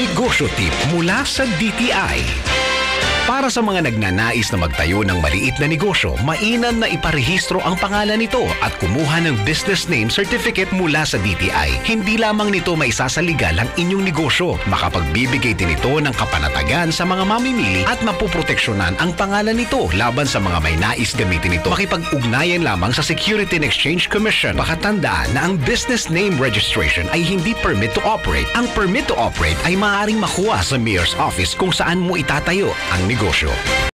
Negosyo Tip mula sa DTI. Para sa mga nagnanais na magtayo ng maliit na negosyo, mainam na iparehistro ang pangalan nito at kumuha ng business name certificate mula sa DTI. Hindi lamang nito maisasaligal ang inyong negosyo, makapagbibigay din ito ng kapanatagan sa mga mamimili at mapuproteksyonan ang pangalan nito laban sa mga may nais gamitin ito. Makipag-ugnayan lamang sa Security and Exchange Commission. Pakatandaan na ang business name registration ay hindi permit to operate. Ang permit to operate ay maaaring makuha sa Mayor's Office kung saan mo itatayo ang negosyo.